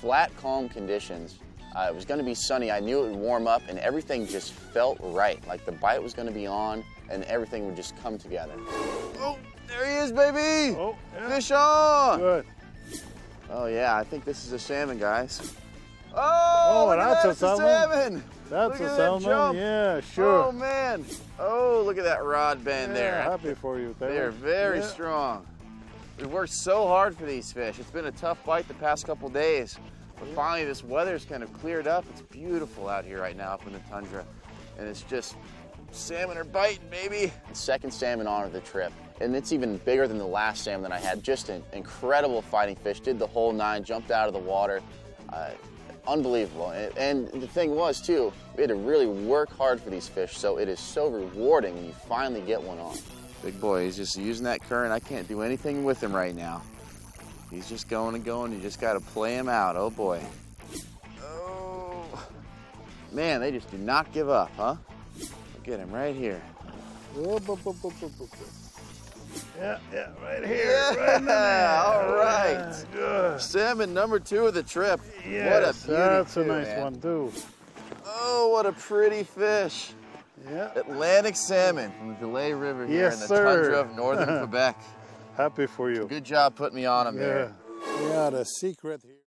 flat, calm conditions. It was going to be sunny. I knew it would warm up, and everything just felt right. Like the bite was going to be on, and everything would just come together. Oh, there he is, baby! Oh, yeah. Fish on! Good. Oh yeah, I think this is a salmon, guys. Oh, look that's at that, a it's a salmon! That's Look a at that salmon. jump. Yeah, sure. Oh man! Oh, look at that rod bend Yeah, there. happy for you, Taylor. They're very Yeah. strong. We've worked so hard for these fish. It's been a tough bite the past couple days, but finally this weather's kind of cleared up. It's beautiful out here right now up in the tundra, and it's just salmon are biting, baby. The second salmon on of the trip, and it's even bigger than the last salmon that I had. Just an incredible fighting fish. Did the whole nine, jumped out of the water. Unbelievable. And the thing was too, we had to really work hard for these fish, so it is so rewarding when you finally get one on. Big boy, he's just using that current. I can't do anything with him right now. He's just going and going. You just got to play him out. Oh boy. Oh. Man, they just do not give up, huh? Look at him right here. Whoop, whoop, whoop, whoop, whoop, whoop. Yeah, right here. Yeah, right in there. all right. Yeah, good. Salmon number 2 of the trip. Yes, What a beauty, that's a too, nice man. one too. Oh, what a pretty fish. Yeah. Atlantic salmon from the DeLay River here Yes, in the sir. tundra of northern Quebec. Happy for you. Good job putting me on him there. Yeah, the secret here.